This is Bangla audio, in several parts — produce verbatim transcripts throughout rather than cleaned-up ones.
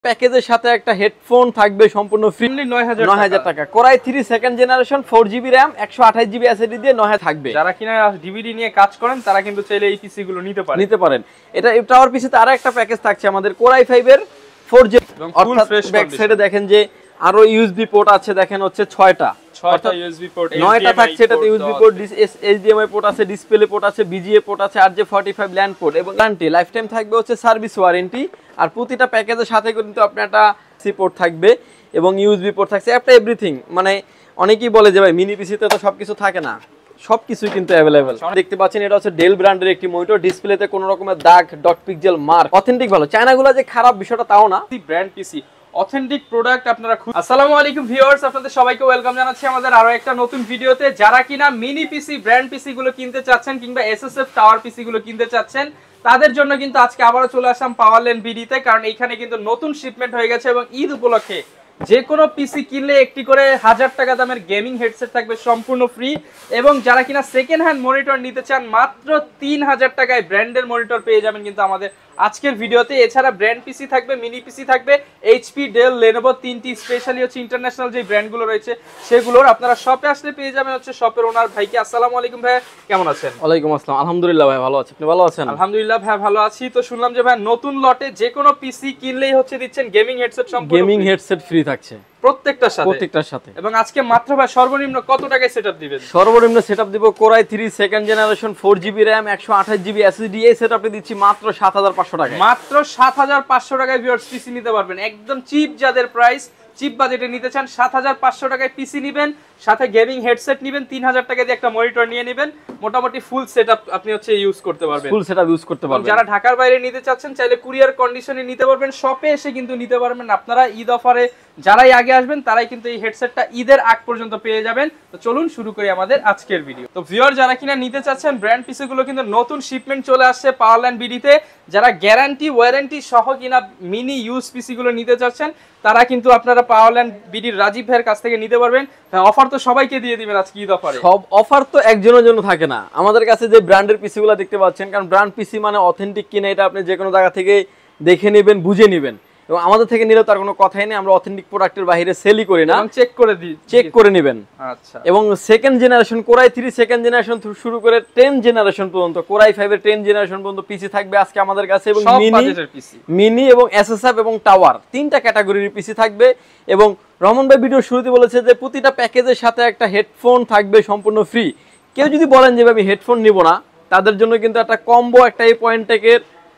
প্যাকেজের সাথে একটা হেডফোন থাকবে সম্পূর্ণ ফ্রি নয় হাজার টাকা। Core i three second generation four GB RAM একশো আঠাশ জিবি এসএসডি দিয়ে নয় হাজার থাকবে। যারা কিনা ডিভিডি নিয়ে কাজ করেন তারা কিন্তু চাইলে এই পিসি গুলো নিতে পারেন নিতে পারেন। এটা টাওয়ার পিসিতে আরো একটা প্যাকেজ থাকছে আমাদের কোরাই ফাইভ এর ফোর জি, অর্থাৎ ব্যাক সাইডে দেখেন যে আরো ইউএসবি পোর্ট আছে, দেখেন হচ্ছে ছয়টা ছয়টা ইউএসবি পোর্ট, নয়টা থাকছে এটাতে ইউএসবি পোর্ট, এইচডিএমআই পোর্ট আছে, ডিসপ্লে পোর্ট আছে, বিজিএ পোর্ট আছে, আর J forty five LAN port এবং গ্যারান্টি লাইফ টাইম থাকবে হচ্ছে সার্ভিস ওয়ারেন্টি। আর প্রতিটা প্যাকেজের সাথে কিন্তু আপনার একটা সি পোর্ট থাকবে এবং ইউএসবি পোর্ট থাকছে, একটা এভরিথিং। মানে অনেকেই বলে যে ভাই মিনি পিসিতে তো সবকিছু থাকে না, সবকিছুই কিন্তু অ্যাভেলেবেল। দেখতে পাচ্ছেন এটা হচ্ছে ডেল ব্র্যান্ডের একটি মনিটর, ডিসপ্লেতে কোনো রকমের দাগ ডট পিক্সেল মার্ক, অথেন্টিক ভালো, চায়নাগুলো যে খারাপ বিষয়টা তাও না, ব্র্যান্ড পিসি অথেন্টিক প্রোডাক্ট আপনারা। আসসালামু আলাইকুম ভিউয়ার্স, আপনাদের সবাইকে ওয়েলকাম জানাচ্ছি আমাদের আরো একটা নতুন ভিডিওতে। যারা কিনা মিনি পিসি ব্র্যান্ড পিসি গুলো কিনতে চাচ্ছেন কিংবা এসএসএফ টাওয়ার পিসি গুলো কিনতে চাচ্ছেন তাদের জন্য কিন্তু আজকে আবারও চলে আসলাম পাওয়ারল্যান্ড বিডিতে, কারণ এইখানে কিন্তু নতুন শিপমেন্ট হয়ে গেছে এবং ঈদ উপলক্ষে যে কোনো পিসি কিনলে একটি করে হাজার টাকা দামের গেমিং হেডসেট থাকবে সম্পূর্ণ ফ্রি। এবং যারা কিনা সেকেন্ড হ্যান্ড মনিটর নিতে চান মাত্র তিন হাজার টাকায় ব্র্যান্ডের মনিটর পেয়ে যাবেন কিন্তু আমাদের আজকের ভিডিওতে। এছাড়া ব্র্যান্ড পিসি থাকবে, মিনি পিসি থাকবে, এইচপি, ডেল, লেনোভো, তিনটি স্পেশালি হচ্ছে ইন্টারন্যাশনাল যে ব্র্যান্ডগুলো রয়েছে সেগুলোর আপনারা শপে আসলে পেয়ে যাবেন হচ্ছে শপের ওনার ভাইকে। আসসালামু আলাইকুম ভাই, কেমন আছেন? ওয়ালাইকুম আসসালাম, আলহামদুলিল্লাহ ভাই ভালো আছি, আপনি ভালো আছেন? আলহামদুলিল্লাহ ভাই ভালো আছি। তো শুনলাম যে ভাই নতুন লটে যে কোনো পিসি কিনলেই হচ্ছে দিচ্ছেন গেমিং হেডসেট সম্পূর্ণ গেমিং হেডসেট ফ্রি থাকছে প্রত্যেকটার সাথে প্রত্যেকটার সাথে। এবং আজকে মাত্র ভাই সর্বনিম্ন কত টাকায় সেটআপ দিবেন? সর্বনিম্ন সেটআপ দিব core i three second generation four GB RAM একশো আঠাশ জিবি এসএসডি, এই সেটআপটি দিচ্ছি মাত্র সাত হাজার পাঁচশো টাকায়। মাত্র সাত হাজার পাঁচশো টাকায় ভিউয়ার্স পিসি নিতে পারবেন, একদম চিপ যাদের প্রাইস, চিপ বাজেটে নিতে চান সাত হাজার পাঁচশো টাকায় পিসি নেবেন, সাথে গেমিং হেডসেট নেবেন, তিন হাজার টাকা দিয়ে একটা মনিটর নিয়ে নেবেন, মোটামুটি ফুল সেটআপ আপনি হচ্ছে ইউজ করতে পারবেন, ফুল সেটআপ ইউজ করতে পারবেন। যারা ঢাকার বাইরে নিতে চাচ্ছেন চাইলে কুরিয়ার কন্ডিশনে নিতে পারবেন, শপে এসে কিন্তু নিতে পারবেন আপনারা। ঈদ অফারে যারাই আগে আসবেন তারাই কিন্তু এই হেডসেটটা ঈদের আগ পর্যন্ত পেয়ে যাবেন। তো চলুন শুরু করি আমাদের আজকের ভিডিও। তো ভিউয়ার যারা কিনা নিতে চাচ্ছেন ব্র্যান্ড পিসি গুলো কিন্তু নতুন শিপমেন্ট চলে আসছে পাওয়ারল্যান্ড বিডিতে। যারা গ্যারান্টি ওয়ারেন্টি সহ কিনা মিনি ইউজ পিসি গুলো নিতে চাচ্ছেন তারা কিন্তু আপনারা পাওয়ারল্যান্ড বিডির রাজীব ভাইয়ের কাছ থেকে নিতে পারবেন। অফার তো সবাইকে দিয়ে দিবেন আজকে ঈদ অফারে। সব অফার তো একজনের জন্য থাকে না, আমাদের কাছে যে ব্র্যান্ডের পিসি গুলো দেখতে পাচ্ছেন, কারণ ব্র্যান্ড পিসি মানে অথেন্টিক কিনা এটা আপনি যে কোনো জায়গা থেকে দেখে নেবেন, বুঝে নেবেন, এবং আমাদের থেকে নিলে তার কোনো কথাই নেই, আমরা অথেন্টিক প্রোডাক্টের বাইরে সেলই করি না, চেক করে দিই, চেক করে নেবেন। আচ্ছা। এবং second generation core i three second generation শুরু করে টেন জেনারেশন পর্যন্ত, কোরাই ফাইভ এর টেন জেনারেশন পর্যন্ত পিসি থাকবে আজকে আমাদের কাছে, এবং মিনি মিনি এবং এসএসএফ এবং টাওয়ার তিনটা ক্যাটাগরির পিসি থাকবে। এবং রহমান ভাই ভিডিও শুরুতে বলেছে যে প্রতিটা প্যাকেজের সাথে একটা হেডফোন থাকবে সম্পূর্ণ ফ্রি। কেউ যদি বলেন যে আমি হেডফোন নিব না, তাদের জন্য কিন্তু একটা কম্বো, একটা এই পয়েন্ট টেকের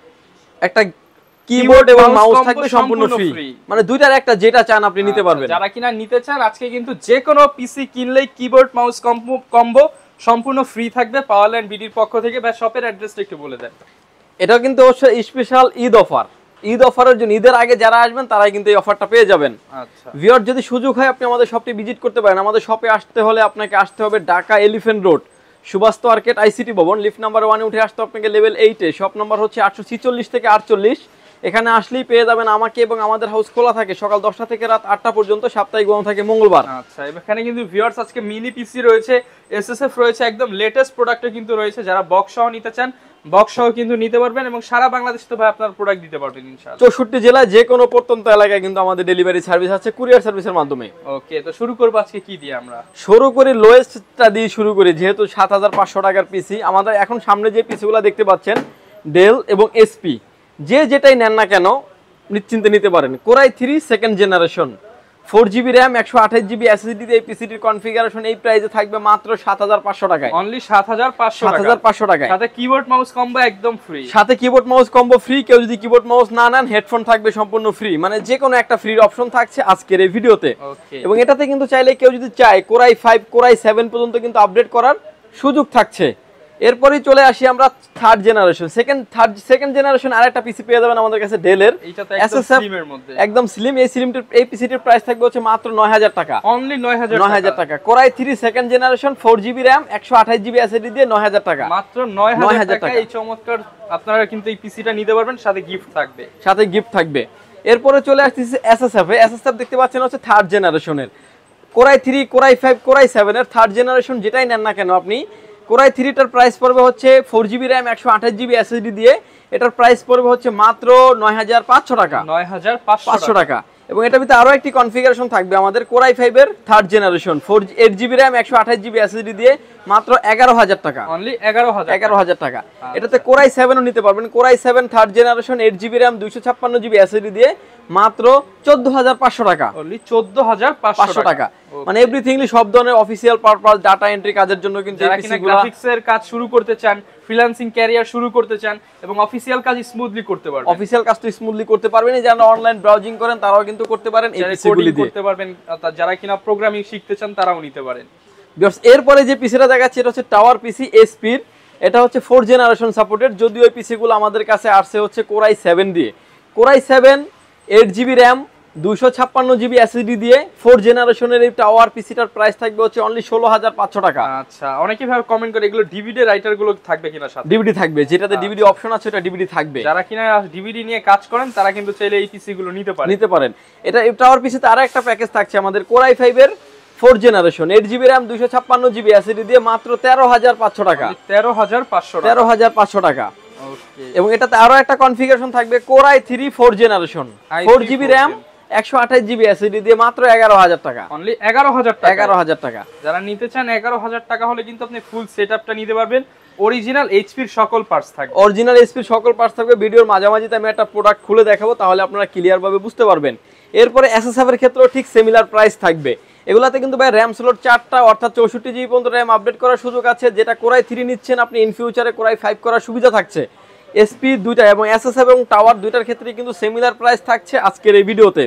একটা কিবোর্ড এবং মাউস থাকবে সম্পূর্ণ ফ্রি, মানে দুইটার একটা যেটা চান আপনি নিতে পারবেন। যারা কিনা নিতে চান আজকে কিন্তু যে কোনো পিসি কিনলেই কিবোর্ড মাউস কম্বো সম্পূর্ণ ফ্রি থাকবে পাওয়ারল্যান্ড বিডির পক্ষ থেকে। ভাই শপের অ্যাড্রেসটা একটু বলে দেন। এটা কিন্তু অবশ্যই স্পেশাল ঈদ অফার, ঈদ অফারের জন্য, ঈদের আগে যারা আসবেন তারাই কিন্তু এই অফারটা পেয়ে যাবেন। আচ্ছা ভিউয়ার যদি সুযোগ হয় আপনি আমাদের শপটি ভিজিট করতে পারেন। আমাদের শপে আসতে হলে আপনাকে আসতে হবে Dhaka Elephant Road Subhash market ICT ভবন, লিফট নাম্বার ওয়ানে উঠে আসতে আপনাকে লেভেল এইটে, শপ নাম্বার হচ্ছে আটশো ছিচল্লিশ থেকে আটচল্লিশ। এখানে আসলেই পেয়ে যাবেন আমাকে, এবং আমাদের হাউস খোলা থাকে সকাল দশটা থেকে রাত আটটা পর্যন্ত, সাপ্তাহিক বন্ধ থাকে মঙ্গলবার। আচ্ছা, এখানে কিন্তু ভিউয়ার্স আজকে মিনি পিসি রয়েছে, এসএসএফ রয়েছে, একদম লেটেস্ট প্রোডাক্টও কিন্তু রয়েছে। যারা বক্স সহ নিতে চান বক্স সহ কিন্তু নিতে পারবেন, এবং সারা বাংলাদেশে তো ভাই আপনার প্রোডাক্ট দিতে পারবেন ইনশাআল্লাহ। চৌষট্টি জেলায় যে কোনো প্রত্যন্ত এলাকায় কিন্তু আমাদের ডেলিভারি সার্ভিস আছে কুরিয়ার সার্ভিসের মাধ্যমে। ওকে, তো শুরু করব আজকে কি দিয়ে? আমরা শুরু করি লোয়েস্টটা দিয়ে শুরু করি, যেহেতু সাত হাজার পাঁচশো টাকার পিসি আমাদের এখন সামনে যে পিসিগুলো দেখতে পাচ্ছেন ডেল এবং এসপি, যে যেটাই নেন না কেন নিশ্চিন্তে নিতে পারেন। Core i three second generation four GB RAM একশো আঠাশ জিবি এসএসডি এই পিসিটির কনফিগারেশন এই প্রাইসে থাকবে মাত্র সাত হাজার পাঁচশো টাকায়। অনলি সাত হাজার পাঁচশো সাত হাজার পাঁচশো টাকায়, সাথে কিবোর্ড মাউস কম্বো একদম ফ্রি, সাথে কিবোর্ড মাউস কম্বো ফ্রি। কেউ যদি কিবোর্ড মাউস না নেন হেডফোন থাকবে সম্পূর্ণ ফ্রি, মানে যে কোনো একটা ফ্রি অপশন থাকছে আজকের এই ভিডিওতে। এবং এটাতে কিন্তু চাইলে কেউ যদি চায় কোরাই ফাইভ কোরাই সেভেন পর্যন্ত কিন্তু আপডেট করার সুযোগ থাকছে। এরপরই চলে আসি আমরা third generation second third second generation আরেকটা পিসি পেয়ে যাবেন আমাদের কাছে ডেলের, একদম স্লিম। এই স্লিমটির এই পিসিটির প্রাইস থাকবে হচ্ছে মাত্র নয় হাজার টাকা, অনলি নয় হাজার নয় হাজার টাকা। Core i three second generation four GB RAM একশো আঠাশ জিবি এসএসডি দিয়ে নয় হাজার টাকা, মাত্র নয় হাজার টাকা। এই চমৎকার আপনারা কিন্তু এই পিসিটা নিতে পারবেন, সাথে গিফট থাকবে, সাথে গিফট থাকবে। এরপরে চলে আসতেছে এসএসএফ। এসএসএফ দেখতে পাচ্ছেন হচ্ছে থার্ড জেনারেশনের core i three core i five core i seven এর থার্ড জেনারেশন যেটাই নেন না কেন আপনি, কোরাই থ্রিটার প্রাইস পড়বে হচ্ছে ফোর জিবি র্যাম একশো আঠাশ জিবি এসএসডি দিয়ে এটার প্রাইস পড়বে হচ্ছে মাত্র নয় হাজার পাঁচশো টাকা। নয় হাজার পাঁচশো টাকা। এবং এটার ভিতরে আরো একটি কনফিগারেশন থাকবে আমাদের কোরাই ফাইভ এর third generation four eight GB RAM একশো আঠাশ জিবি এসএসডি দিয়ে মাত্র এগারো হাজার টাকা। অনলি এগারো হাজার এগারো হাজার টাকা। এটাতে কোরাই সেভেনও নিতে পারবেন। Core i seven third generation eight GB RAM দুইশো ছাপ্পান্ন জিবি এসএসডি দিয়ে মাত্র চোদ্দ হাজার পাঁচশো টাকা। অনলি চোদ্দ হাজার পাঁচশো টাকা। মানে এভরিথিংলি সব ধরনের অফিসিয়াল পারপাস ডাটা এন্ট্রি কাজের জন্য কিন্তু যারা কিনা গ্রাফিক্সের কাজ শুরু করতে চান, ফ্রিল্যান্সিং ক্যারিয়ার শুরু করতে চান এবং অফিসিয়াল কাজ স্মুথলি করতে পারবেন, অফিসিয়াল কাজ তো স্মুথলি করতে পারবেন, যারা অনলাইন ব্রাউজিং করেন তারাও কিন্তু করতে পারেন, এই পিসিগুলি দিয়ে করতে পারবেন, যারা কিনা প্রোগ্রামিং শিখতে চান তারাও নিতে পারেন। ভিউয়ার্স এরপরে যে পিসিটা দেখাচ্ছি এটা হচ্ছে টাওয়ার পিসি এসপির। এটা হচ্ছে ফোর জেনারেশন সাপোর্টেড, যদিও এই পিসিগুলো আমাদের কাছে আসছে হচ্ছে কোরাই সেভেন দিয়ে। Core i seven eight GB RAM দুইশো ছাপ্পান্ন জিবি এসএসডি দিয়ে ফোর জেনারেশনের এই টাওয়ার পিসিটার প্রাইস থাকবে হচ্ছে অনলি ষোলো হাজার পাঁচশো টাকা। আচ্ছা, অনেকেই ভাবে কমেন্ট করে এগুলো ডিভিডি রাইটার গুলো থাকবে কিনা সাথে? ডিভিডি থাকবে, যেটাতে ডিভিডি অপশন আছে এটা ডিভিডি থাকবে। যারা কিনা ডিভিডি নিয়ে কাজ করেন তারা কিন্তু চাইলে এই পিসি গুলো নিতে পারেন নিতে পারেন। এটা এই টাওয়ার পিসিতে আরো একটা প্যাকেজ থাকছে আমাদের কোরাই ফাইভ এর four generation eight GB RAM দুইশো ছাপ্পান্ন জিবি এসএসডি দিয়ে মাত্র তেরো হাজার পাঁচশো টাকা। তেরো হাজার পাঁচশো টাকা। তেরো হাজার পাঁচশো টাকা। ওকে। এবং এটাতে আরো একটা কনফিগারেশন থাকবে core i three four generation four GB RAM একশো আঠাশ জিবি এসএসডি দিয়ে মাত্র এগারো হাজার টাকা। অনলি এগারো হাজার টাকা। এগারো হাজার টাকা। যারা নিতে চান এগারো হাজার টাকা হলে কিন্তু আপনি ফুল সেটআপটা নিতে পারবেন। অরিজিনাল এইচপির সকল পার্টস থাকবে। অরিজিনাল এইচপির সকল পার্টস থাকবে। ভিডিওর মাঝামাঝিতে আমি একটা প্রোডাক্ট খুলে দেখাবো, তাহলে আপনারা ক্লিয়ার ভাবে বুঝতে পারবেন। এরপরে এসএসএফ এর ক্ষেত্রেও ঠিক সিমিলার প্রাইস থাকবে। এগুলাতে কিন্তু ভাই র্যাম স্লট চারটা অর্থাৎ চৌষট্টি জিবি পর্যন্ত র্যাম আপডেট করার সুযোগ আছে, যেটা কোরাই থ্রি নিচ্ছেন আপনি ইন ফিউচারে কোরাই ফাইভ করার সুবিধা থাকছে। এসপি দুইটা এবং এসএসএফ এবং টাওয়ার দুইটার ক্ষেত্রে কিন্তু সিমিলার প্রাইস থাকছে আজকের এই ভিডিওতে।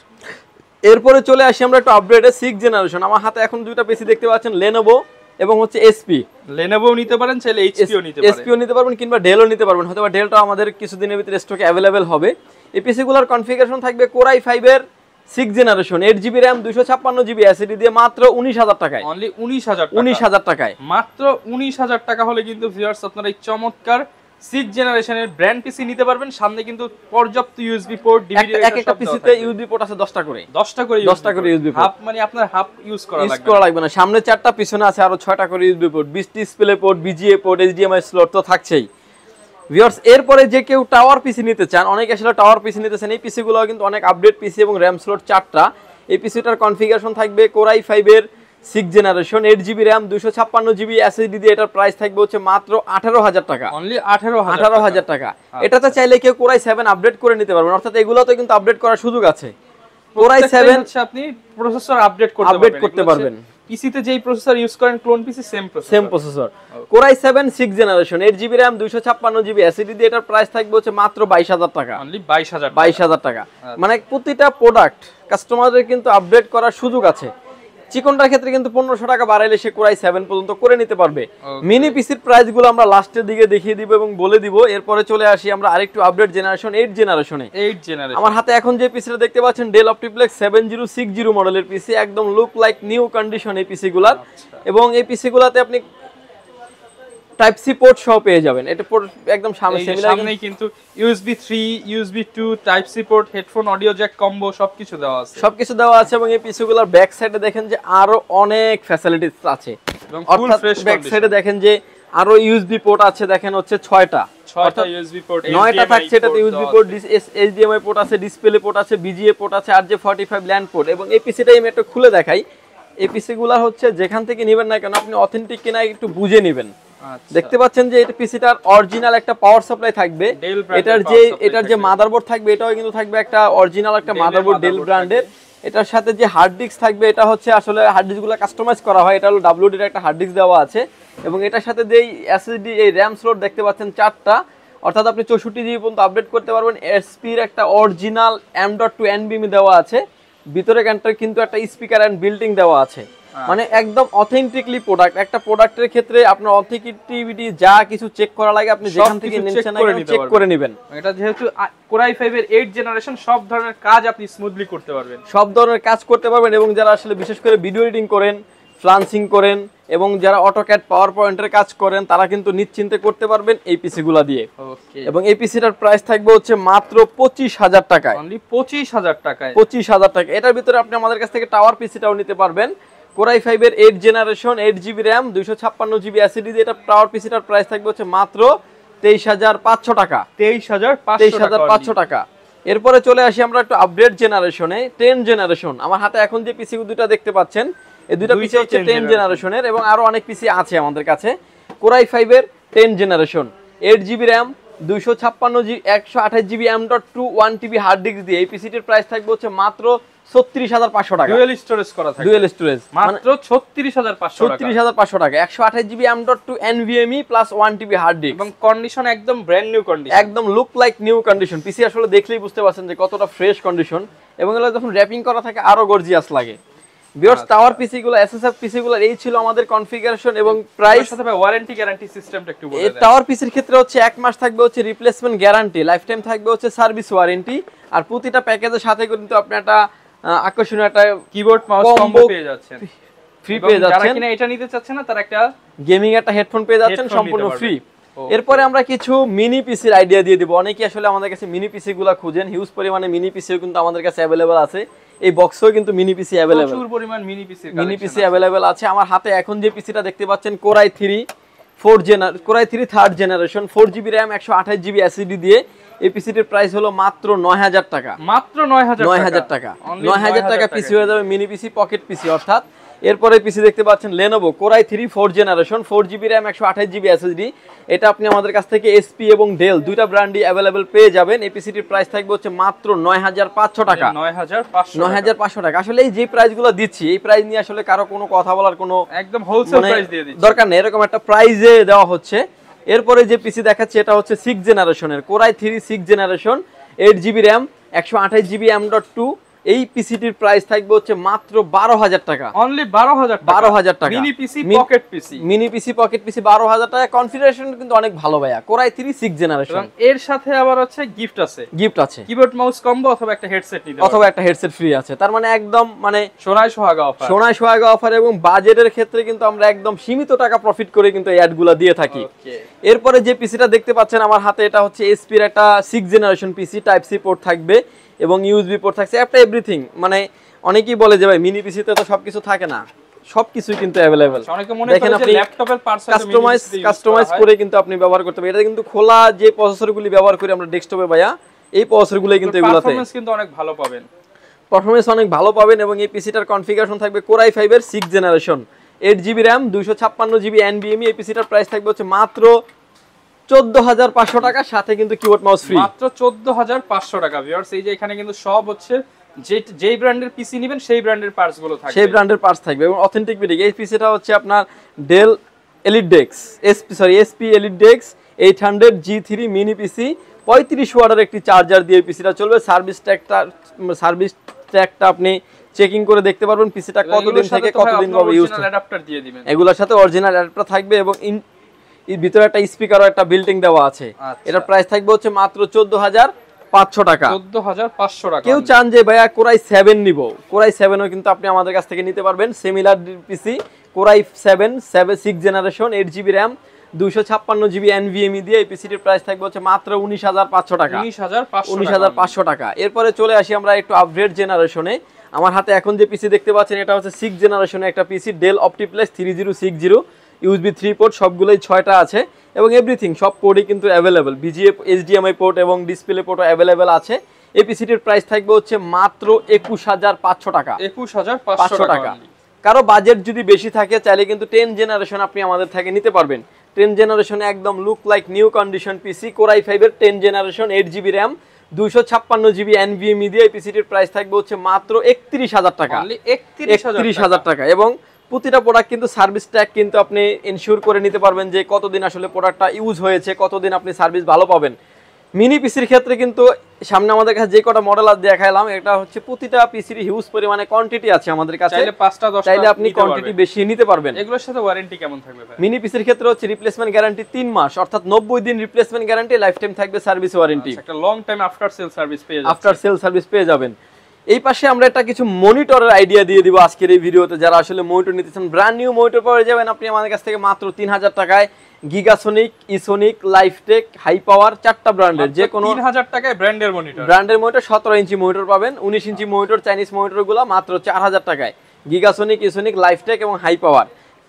এরপরে চলে আসি আমরা একটু আপডেটে সিক্স জেনারেশন। আমার হাতে এখন দুইটা পিসি দেখতে পাচ্ছেন, লেনোভো এবং হচ্ছে এসপি। লেনোভো নিতে পারেন, চাইলে এইচপিও নিতে পারেন, এসপিও নিতে পারবেন কিংবা ডেলও নিতে পারবেন। হয়তো বা ডেলটা আমাদের কিছুদিনের ভিতরে স্টকে অ্যাভেলেবেল হবে। এই পিসিগুলোর কনফিগারেশন থাকবে কোরাই ফাইভ এর six generation eight GB RAM দুইশো ছাপ্পান্ন জিবি এসএসডি দিয়ে মাত্র উনিশ হাজার টাকায়। অনলি উনিশ হাজার উনিশ হাজার টাকায়। মাত্র উনিশ হাজার টাকা হলে কিন্তু ভিউয়ার্স আপনারা এই চমৎকার সিক্স জেনারেশনের ব্র্যান্ড পিসি নিতে পারবেন। সামনে কিন্তু পর্যাপ্ত ইউএসবি পোর্ট, ডিভিডি, এক একটা পিসিতে ইউএসবি পোর্ট আছে দশটা করে। দশটা করে দশটা করে ইউএসবি পোর্ট। হাফ মানে আপনার হাফ ইউজ করা লাগবে। ইউজ করা লাগবে না। সামনে চারটা, পিছনে আছে আরো ছয়টা করে ইউএসবি পোর্ট, বিশ display port, VGA port, HDMI slot তো থাকছেই। ভিউয়ার্স এরপরে যে কেউ টাওয়ার পিসি নিতে চান, অনেকে আসলে টাওয়ার পিসি নিতে চান, এই পিসিগুলো কিন্তু অনেক আপডেট পিসি এবং র্যাম স্লট চারটা। এই পিসিটার কনফিগারেশন থাকবে কোরাই ফাইভ এর six generation eight GB RAM দুইশো ছাপ্পান্ন জিবি এসএসডি দিয়ে এটার প্রাইস থাকবে হচ্ছে মাত্র আঠারো হাজার টাকা। অনলি আঠারো আঠারো হাজার টাকা। এটাতে চাইলে কেউ কোরাই সেভেন আপডেট করে নিতে পারবেন, অর্থাৎ এগুলোতে কিন্তু আপডেট করার সুযোগ আছে। কোরাই সেভেন হচ্ছে আপনি প্রসেসর আপডেট করতে আপডেট করতে পারবেন। পিসিতে যেই প্রসেসর ইউজ করেন clone PC same processor same processor. Core i seven six generation eight GB RAM দুইশো ছাপ্পান্ন জিবি এসএসডি দিয়ে এটার প্রাইস থাকবে হচ্ছে মাত্র বাইশ হাজার টাকা। অনলি বাইশ হাজার বাইশ হাজার টাকা। মানে প্রতিটা প্রোডাক্ট কাস্টমারদের কিন্তু আপডেট করার সুযোগ আছে। চিকনটার ক্ষেত্রে কিন্তু পনেরোশো টাকা বাড়াইলে সে কোরাই সেভেন পর্যন্ত করে নিতে পারবে। মিনি পিসির প্রাইস গুলো আমরা লাস্টের দিকে দেখিয়ে দিব এবং বলে দিব। এরপরে চলে আসি আমরা আরেকটু আপডেট জেনারেশন এইট জেনারেশনে। এইট জেনারেশন আমার হাতে এখন যে পিসিটা দেখতে পাচ্ছেন Dell OptiPlex seven zero six zero মডেলের পিসি, একদম লুক লাইক নিউ কন্ডিশন এই পিসি গুলার। এবং এই পিসি গুলাতে আপনি টাইপ সি পোর্ট সহ পেয়ে যাবেন। এটা পোর্ট একদম সামনে সিমিলার, সামনেই কিন্তু USB three, USB two, type C port, headphone, audio jack combo সবকিছু দেওয়া আছে। সবকিছু দেওয়া আছে এবং এই পিসিগুলোর ব্যাক সাইডে দেখেন যে আরো অনেক ফ্যাসিলিটিস আছে। এবং ফুল ফ্রেশ ব্যাক সাইডে দেখেন যে আরো ইউএসবি পোর্ট আছে, দেখেন হচ্ছে ছয়টা। ছয়টা ইউএসবি পোর্ট, নয়টা থাকছে এটাতে ইউএসবি পোর্ট, এইচডিএমআই পোর্ট আছে, ডিসপ্লে পোর্ট আছে, বিজিএ পোর্ট আছে, আর J forty five LAN port. এবং এই পিসিটা আমি একটু খুলে দেখাই। এই পিসিগুলো হচ্ছে যেখান থেকে নেবেন না কেন আপনি অথেন্টিক কিনা একটু বুঝে নেবেন। দেখতে পাচ্ছেন যে এটা পিসিটার অরিজিনাল একটা পাওয়ার সাপ্লাই থাকবে। এটার যে এটার যে মাদারবোর্ড থাকবে এটাও কিন্তু থাকবে একটা অরিজিনাল একটা মাদারবোর্ড ডেল ব্র্যান্ডের। এটার সাথে যে হার্ড ডিস্ক থাকবে এটা হচ্ছে আসলে হার্ড ডিস্কগুলো কাস্টমাইজ করা হয়। এটা হলো ডাব্লিউডি এর একটা হার্ড ডিস্ক দেওয়া আছে এবং এটার সাথে যেই এসএসডি এই র্যাম স্লট দেখতে পাচ্ছেন চারটা, অর্থাৎ আপনি চৌষট্টি জিবি পর্যন্ত আপডেট করতে পারবেন। এসপির একটা অরিজিনাল এম ডট টু এনবিএম দেওয়া আছে। ভিতরে ক্যান্টার কিন্তু একটা স্পিকার এন্ড বিল্ডিং দেওয়া আছে। মানে একদম অথেন্টিকলি প্রোডাক্ট। একটা প্রোডাক্টের ক্ষেত্রে আপনার অথেন্টিকিটি যা কিছু চেক করা লাগে আপনি যেখান থেকে নিচ্ছেন চেক করে নেবেন। এটা যেহেতু কোরাই ফাইভ এর এইট জেনারেশন, সব ধরনের কাজ আপনি স্মুথলি করতে পারবেন। সব ধরনের কাজ করতে পারবেন এবং যারা আসলে বিশেষ করে ভিডিও এডিটিং করেন, ফ্লান্সিং করেন এবং যারা অটোক্যাড পাওয়ার পয়েন্টের কাজ করেন তারা কিন্তু নিশ্চিন্তে করতে পারবেন এই পিসিগুলা দিয়ে। এবং এই পিসিটার প্রাইস থাকবে হচ্ছে মাত্র পঁচিশ হাজার টাকায়। অনলি পঁচিশ হাজার টাকায়। পঁচিশ হাজার টাকা। এটার ভিতরে আপনি আমাদের কাছ থেকে টাওয়ার পিসিটাও নিতে পারবেন। কোরাই ফাইভ এর eight generation eight GB RAM দুইশো ছাপ্পান্ন জিবি এসএসডি দিয়ে এটা টাওয়ার পিসিটার প্রাইস থাকবে হচ্ছে মাত্র তেইশ হাজার পাঁচশো টাকা। তেইশ হাজার তেইশ হাজার পাঁচশো টাকা। এরপরে চলে আসি আমরা একটু আপডেট জেনারেশনে, টেন জেনারেশন। আমার হাতে এখন যে পিসি দুটো দেখতে পাচ্ছেন, এই দুটো পিসি হচ্ছে টেন জেনারেশনের, এবং আরো অনেক পিসি আছে আমাদের কাছে। কোরাই ফাইভ এর ten generation, eight GB RAM, দুইশো ছাপ্পান্ন জি একশো আঠাশ GB M dot two one TB hard disk দিয়ে এই পিসিটির প্রাইস থাকবে হচ্ছে মাত্র ছত্রিশ হাজার পাঁচশো টাকা। ডুয়াল স্টোরেজ করা থাকবে, ডুয়াল স্টোরেজ মাত্র ছত্রিশ হাজার পাঁচশো টাকা। ছত্রিশ হাজার পাঁচশো টাকা, একশো আঠাশ GB M dot two NVMe plus one TB hard disk, এবং কন্ডিশন একদম ব্র্যান্ড নিউ কন্ডিশন, একদম look like new condition. PC আসলে দেখলেই বুঝতে পারছেন যে কতটা ফ্রেশ কন্ডিশন, এবং এগুলো যখন র‍্যাপিং করা থাকে আরো গর্জিয়াস লাগে। ভিউয়ার্স, টাওয়ার পিসি গুলো, এসএসএফ পিসি গুলো এই ছিল আমাদের কনফিগারেশন এবং প্রাইস। সাথে ভাই ওয়ারেন্টি গ্যারান্টি সিস্টেমটা একটু বলে দেন। এই টাওয়ার পিসির ক্ষেত্রে হচ্ছে এক মাস থাকবে হচ্ছে রিপ্লেসমেন্ট গ্যারান্টি, লাইফ টাইম থাকবে হচ্ছে সার্ভিস ওয়ারেন্টি, আর প্রতিটা প্যাকেজের সাথে কিন্তু আপনি একটা আকর্ষণীয় একটা কিবোর্ড মাউস কম্বো পেয়ে যাচ্ছেন, ফ্রি পেয়ে যাচ্ছেন। যারা কিনা এটা নিতে চাচ্ছেন না তারা একটা গেমিং একটা হেডফোন পেয়ে যাচ্ছেন সম্পূর্ণ ফ্রি। এরপরে আমরা কিছু মিনি পিসির আইডিয়া দিয়ে দিব। অনেকেই আসলে আমাদের কাছে মিনি পিসি গুলা খুঁজেন, হিউজ পরিমাণে মিনি পিসিও কিন্তু আমাদের কাছে অ্যাভেলেবল আছে। এই বক্সেও কিন্তু মিনি পিসি অ্যাভেলেবল, প্রচুর পরিমাণ mini PC mini PC available আছে। আমার হাতে এখন যে পিসিটা দেখতে পাচ্ছেন core i three four gener core i three third generation, four GB RAM, একশো আঠাশ জিবি এসএসডি দিয়ে এই পিসিটির প্রাইস হলো মাত্র নয় হাজার টাকা। মাত্র নয় হাজার নয় হাজার টাকা, নয় হাজার টাকা পিসি হয়ে যাবে মিনি পিসি, পকেট পিসি অর্থাৎ। এরপরে পিসি দেখতে পাচ্ছেন Lenovo core i three four generation, four GB RAM, একশো আঠাশ জিবি এসএসডি। এটা আপনি আমাদের কাছ থেকে এসপি এবং ডেল দুইটা ব্র্যান্ডই অ্যাভেলেবল পেয়ে যাবেন। এই পিসিটির প্রাইস থাকবে হচ্ছে মাত্র নয় হাজার পাঁচশো টাকা। নয় হাজার পাঁচশো নয় হাজার পাঁচশো টাকা। আসলে এই যে প্রাইসগুলো দিচ্ছি, এই প্রাইস নিয়ে আসলে কারো কোনো কথা বলার কোনো একদম হোলসেল প্রাইস দিয়ে দিচ্ছি দরকার নেই, এরকম একটা প্রাইসে দেওয়া হচ্ছে। এরপরে যে পিসি দেখাচ্ছি এটা হচ্ছে সিক্স জেনারেশনের core i three six generation, eight GB RAM, একশো আঠাশ জিবি এম ডট টু। এই পিসিটির প্রাইস থাকবে হচ্ছে মাত্র বারো হাজার টাকা। অনলি বারো হাজার টাকা, বারো হাজার টাকা। Mini PC pocket PC, mini PC pocket PC বারো হাজার টাকা। কনফিগারেশন কিন্তু অনেক ভালো ভাইয়া, কোরাই থ্রি সিক্স জেনারেশন। এবং এর সাথে আবার হচ্ছে গিফট আছে, গিফট আছে, কিবোর্ড মাউস কম্বো অথবা একটা হেডসেট নিতে অথবা একটা হেডসেট ফ্রি আছে। তার মানে একদম মানে সোনায় সোহাগা অফার, সোনায় সোহাগা অফার। এবং বাজেটের ক্ষেত্রে কিন্তু আমরা একদম সীমিত টাকা প্রফিট করে কিন্তু এই অ্যাডগুলো দিয়ে থাকি। এরপরে যে পিসিটা দেখতে পাচ্ছেন আমার হাতে, এটা হচ্ছে এসপির একটা six generation PC, type C port থাকবে এবং ইউএসবি পোর্ট থাকছে, একটা এভরিথিং। মানে অনেকেই বলে যে ভাই মিনি পিসিতে তো সবকিছু থাকে না, সবকিছুই কিন্তু अवेलेबल। অনেকে মনে করে যে ল্যাপটপের পার্টস কাস্টমাইজ কাস্টমাইজ করে কিন্তু আপনি ব্যবহার করতে পারেন। এটা কিন্তু খোলা যে প্রসেসরগুলি ব্যবহার করি আমরা ডেস্কটপে ভাইয়া, এই প্রসেসরগুলোই কিন্তু এগুলাতে পারফরম্যান্স কিন্তু অনেক ভালো পাবেন, পারফরম্যান্স অনেক ভালো পাবেন। এবং এই পিসিটার কনফিগারেশন থাকবে কোরাই ফাইভ এর six generation, eight GB RAM, দুইশো ছাপ্পান্ন জিবি এনভিএমই। এই পিসিটার প্রাইস থাকবে হচ্ছে মাত্র চোদ্দ হাজার পাঁচশো টাকা, সাথে কিন্তু কিবোর্ড মাউস ফ্রি। মাত্র চোদ্দ হাজার পাঁচশো টাকা। ভিউয়ার্স, এই যে এখানে কিন্তু সব হচ্ছে যে যেই ব্র্যান্ডের পিসি নেবেন সেই ব্র্যান্ডের পার্টস গুলো থাকবে, সেই ব্র্যান্ডের পার্টস থাকবে এবং অথেন্টিক বিডিং। এই পিসিটা হচ্ছে আপনার ডেল এলিট ডেক্স এসপি সরি এসপি এলিট ডেক্স এইট হান্ড্রেড জি থ্রি মিনি পিসি, পঁয়ত্রিশ ওয়াটের একটি চার্জার দিয়ে পিসিটা চলবে। সার্ভিস ট্র্যাকটা সার্ভিস ট্র্যাকটা আপনি চেকিং করে দেখতে পারবেন পিসিটা কতদিন থেকে কতদিন ভাবে ইউজ হবে। অ্যাডাপ্টার দিয়ে দিবেন, এগুলোর সাথে অরিজিনাল অ্যাডাপ্টার থাকবে এবং এর ভিতরে একটা স্পিকারও একটা বিল্ট ইন দেওয়া আছে। এটার প্রাইস থাকবে হচ্ছে মাত্র চোদ্দ হাজার পাঁচশো টাকা। চোদ্দ হাজার পাঁচশো টাকা। কেউ চান যে ভাইয়া কোরাই সেভেন নিব, কোরাই সেভেনও কিন্তু আপনি আমাদের কাছ থেকে নিতে পারবেন। Similar PC core i seven seven six generation, eight GB RAM, দুইশো ছাপ্পান্ন জিবি এনভিএমই দিয়ে এই পিসিটির প্রাইস থাকবে হচ্ছে মাত্র উনিশ হাজার পাঁচশো টাকা। উনিশ হাজার পাঁচশো উনিশ হাজার পাঁচশো টাকা। এরপরে চলে আসি আমরা একটু আপগ্রেড জেনারেশনে। আমার হাতে এখন যে পিসি দেখতে পাচ্ছেন এটা হচ্ছে সিক্স জেনারেশনের একটা PC, Dell OptiPlex three zero six zero, USB three port সবগুলোই ছয়টা আছে এবং এভরিথিং সব পোর্টই কিন্তু অ্যাভেলেবেল। বিজিএ এইচডিএমআই পোর্ট এবং ডিসপ্লে পোর্টও অ্যাভেলেবেল আছে। এই পিসিটির প্রাইস থাকবে হচ্ছে মাত্র একুশ হাজার পাঁচশো টাকা। একুশ হাজার পাঁচশো টাকা। কারো বাজেট যদি বেশি থাকে চাইলে কিন্তু টেন জেনারেশন আপনি আমাদের থেকে নিতে পারবেন। টেন জেনারেশনে একদম look like new condition PC, core i five এর ten generation, eight GB RAM, দুইশো ছাপ্পান্ন জিবি এনভিএমই দিয়ে এই পিসিটির প্রাইস থাকবে হচ্ছে মাত্র একত্রিশ হাজার টাকা। একত্রিশ হাজার টাকা। এবং প্রতিটা প্রোডাক্ট কিন্তু সার্ভিস ট্র্যাক কিন্তু আপনি ইনশিওর করে নিতে পারবেন যে কতদিন আসলে প্রোডাক্টটা ইউজ হয়েছে, কতদিন আপনি সার্ভিস ভালো পাবেন। মিনি পিসির ক্ষেত্রে কিন্তু সামনে আমাদের কাছে যে কটা মডেল আছে দেখাইলাম, এটা হচ্ছে প্রতিটা পিসির হিউজ পরিমাণে কোয়ান্টিটি আছে আমাদের কাছে, চাইলে পাঁচটা দশটা চাইলে আপনি কোয়ান্টিটি বেশি নিতে পারবেন। এগুলোর সাথে ওয়ারেন্টি কেমন থাকবে ভাই? মিনি পিসির ক্ষেত্রে হচ্ছে রিপ্লেসমেন্ট গ্যারান্টি তিন মাস, অর্থাৎ নব্বই দিন রিপ্লেসমেন্ট গ্যারান্টি, লাইফ টাইম থাকবে সার্ভিস ওয়ারেন্টি। একটা long time after sale service পেয়ে যাবেন। আফটার সেল সার্ভিস পেয়ে যাবেন। এই পাশে আমরা একটা কিছু মনিটরের আইডিয়া দিয়ে দিব আজকের এই ভিডিওতে। যারা আসলে মনিটর নিতে চান, ব্র্যান্ড নিউ মনিটর পাওয়া যাবেন আপনি আমাদের কাছ থেকে মাত্র তিন হাজার টাকায়। গিগাসোনিক, ইসোনিক, লাইফটেক, হাই পাওয়ার, চারটা ব্র্যান্ডের যে কোনো তিন হাজার টাকায় ব্র্যান্ডের মনিটর। ব্র্যান্ডের মনিটর সতেরো ইঞ্চি মনিটর পাবেন, উনিশ ইঞ্চি মনিটর চাইনিজ মনিটরগুলো মাত্র চার হাজার টাকায়। গিগাসোনিক, ইসোনিক, লাইফটেক এবং হাই পাওয়ার।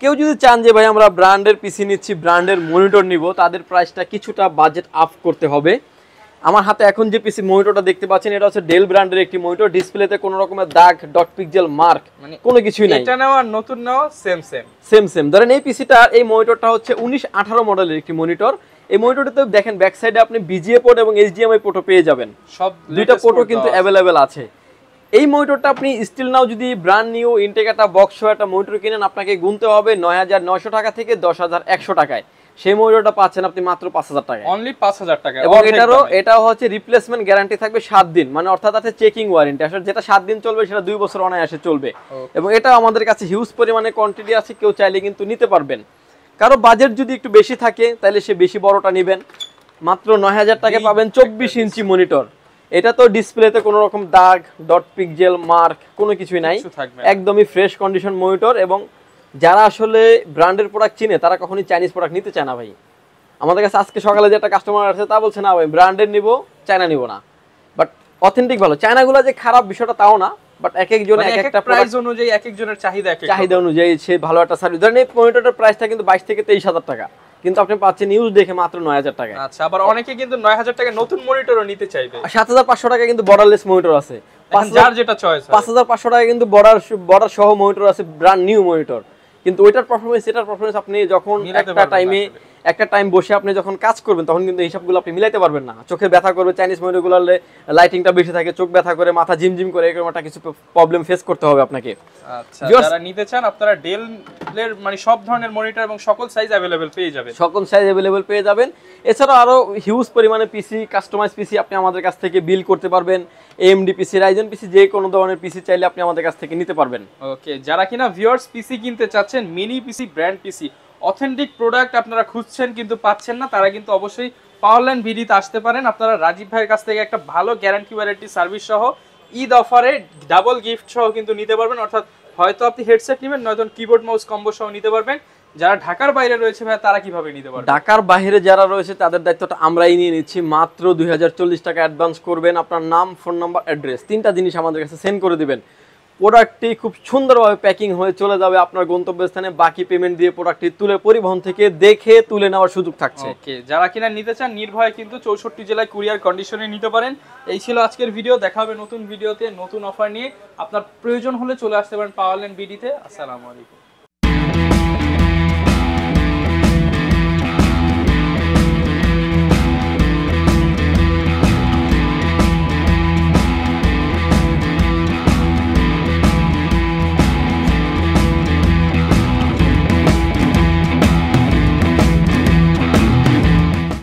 কেউ যদি চান যে ভাই আমরা ব্র্যান্ডের পিসি নিচ্ছি, ব্র্যান্ডের মনিটর নিব, তাদের প্রাইসটা কিছুটা বাজেট আপ করতে হবে। আমার হাতে এখন যে পিসি মনিটরটা দেখতে পাচ্ছেন এটা হচ্ছে ডেল ব্র্যান্ডের একটি মনিটর। ডিসপ্লেতে কোনো রকমের দাগ, ডট পিক্সেল মার্ক মানে কোনো কিছুই নাই। এটা নাও আর নতুন নাও সেম সেম সেম সেম। ধরেন এই পিসিটা, এই মনিটরটা হচ্ছে উনিশ আঠারো মডেলের একটি মনিটর। এই মনিটরটাতে দেখেন ব্যাক সাইডে আপনি বিজিএ পোর্ট এবং এইচডিএমআই পোর্টও পেয়ে যাবেন, সব দুইটা পোর্টও কিন্তু অ্যাভেলেবেল আছে। এই মনিটরটা আপনি স্টিল নাও যদি ব্র্যান্ড নিউ ইনটেক একটা বক্স সহ একটা মনিটর কিনেন, আপনাকে গুনতে হবে নয় হাজার নয়শো টাকা থেকে দশ হাজার একশো টাকায়। সেই মনিটরটা পাচ্ছেন আপনি মাত্র পাঁচ হাজার টাকায়, অনলি পাঁচ হাজার টাকা। এবং এটারও এটাও হচ্ছে রিপ্লেসমেন্ট গ্যারান্টি থাকবে সাত দিন, মানে অর্থাৎ আছে চেকিং ওয়ারেন্টি। আসলে যেটা সাত দিন চলবে সেটা দুই বছর অনায়াসে চলবে। এবং এটা আমাদের কাছে হিউজ পরিমাণে কোয়ান্টিটি আছে, কেউ চাইলে কিন্তু নিতে পারবেন। কারো বাজেট যদি একটু বেশি থাকে তাহলে সে বেশি বড়টা নেবেন। মাত্র নয় হাজার টাকায় পাবেন চব্বিশ ইঞ্চি মনিটর। এটা তো ডিসপ্লেতে কোনো রকম দাগ, ডট পিক্সেল মার্ক কোনো কিছুই নাই, একদমই ফ্রেশ কন্ডিশন মনিটর। এবং যারা আসলে ব্র্যান্ডের প্রোডাক্ট চিনে তারা কখনোই চাইনিজ প্রোডাক্ট নিতে চায় না ভাই। আমাদের কাছে আজকে সকালে যে একটা কাস্টমার আছে তা বলছে না ভাই ব্র্যান্ডের নিব, চায়না নিব না। বাট অথেন্টিক ভালো। চায়নাগুলো যে খারাপ বিষয়টা তাও না, বাট এক একজন এক একটা প্রাইস অনুযায়ী এক একজনের চাহিদা এক চাহিদা অনুযায়ী সে ভালো একটা সার্ভিস। ধরেন এই মনিটরের প্রাইসটা কিন্তু বাইশ থেকে তেইশ হাজার টাকা, কিন্তু আপনি পাচ্ছেন নিউজ দেখে মাত্র নয় হাজার টাকা। আচ্ছা, আবার অনেকে কিন্তু নয় হাজার টাকা নতুন মনিটরও নিতে চাইবে। সাত হাজার পাঁচশো টাকা কিন্তু বর্ডারলেস মনিটর আছে, যার যেটা চয়েস। পাঁচ হাজার পাঁচশো টাকা কিন্তু বর্ডার বর্ডার সহ মনিটর আছে, ব্র্যান্ড নিউ মনিটর। কিন্তু ওইটার পারফরমেন্স এটার পারফরমেন্স আপনি যখন একটা টাইমে একটা টাইম বসে আপনি যখন কাজ করবেন তখন কিন্তু হিসাবগুলো আপনি মিলাইতে পারবেন না। চোখে ব্যথা করবে, চাইনিজ মনিটরগুলো লাইটিংটা বেশি থাকে, চোখ ব্যথা করে, মাথা ঝিমঝিম করে, এরকম একটা কিছু প্রবলেম ফেস করতে হবে আপনাকে। আচ্ছা, যারা নিতে চান আপনারা ডেল এর মানে সব ধরনের মনিটর এবং সকল সাইজ अवेलेबल পেয়ে যাবেন, সকল সাইজ अवेलेबल পেয়ে যাবেন। এছাড়া আরো হিউজ পরিমাণে পিসি, কাস্টমাইজ পিসি আপনি আমাদের কাছ থেকে বিল করতে পারবেন। এএমডি পিসি, রাইজেন পিসি, যে কোনো ধরনের পিসি চাইলে আপনি আমাদের কাছ থেকে নিতে পারবেন। ওকে, যারা কিনা ভিউয়ার্স পিসি কিনতে চাচ্ছেন, mini PC, brand PC, authentic product আপনারা খুঁজছেন কিন্তু পাচ্ছেন না, তারা কিন্তু অবশ্যই পাওয়ারল্যান্ড ভিডিতে আসতে পারেন। আপনারা রাজীব ভাইয়ের কাছ থেকে একটা ভালো গ্যারান্টি ওয়ারেন্টি সার্ভিস সহ ঈদ অফারে ডাবল গিফট সহ কিন্তু নিতে পারবেন। অর্থাৎ হয়তো আপনি হেডসেট নেবেন, নয়তো কিবোর্ড মাউস কম্বো সহ নিতে পারবেন। যারা ঢাকার বাইরে রয়েছে ভাই তারা কিভাবে নিতে পারবে? ঢাকার বাইরে যারা রয়েছে তাদের দায়িত্বটা আমরাই নিয়ে নিচ্ছি। মাত্র দুই হাজার চল্লিশ টাকা অ্যাডভান্স করবেন, আপনার নাম, ফোন নাম্বার, অ্যাড্রেস, তিনটা জিনিস আমাদের কাছে সেন্ড করে দিবেন। প্রোডাক্টটি খুব সুন্দরভাবে প্যাকিং হয়ে চলে যাবে আপনার গন্তব্যস্থানে। বাকি পেমেন্ট দিয়ে প্রোডাক্টটি তুলে পরিবহন থেকে দেখে তুলে নেওয়ার সুযোগ থাকছে। ওকে, যারা কিনা নিতে চান নির্ভয়ে কিন্তু চৌষট্টি জেলায় কুরিয়ার কন্ডিশনে নিতে পারেন। এই ছিল আজকের ভিডিও, দেখা হবে নতুন ভিডিওতে নতুন অফার নিয়ে। আপনার প্রয়োজন হলে চলে আসতে পারেন পাওয়ারল্যান্ড বিডিতে। আসসালামু আলাইকুম।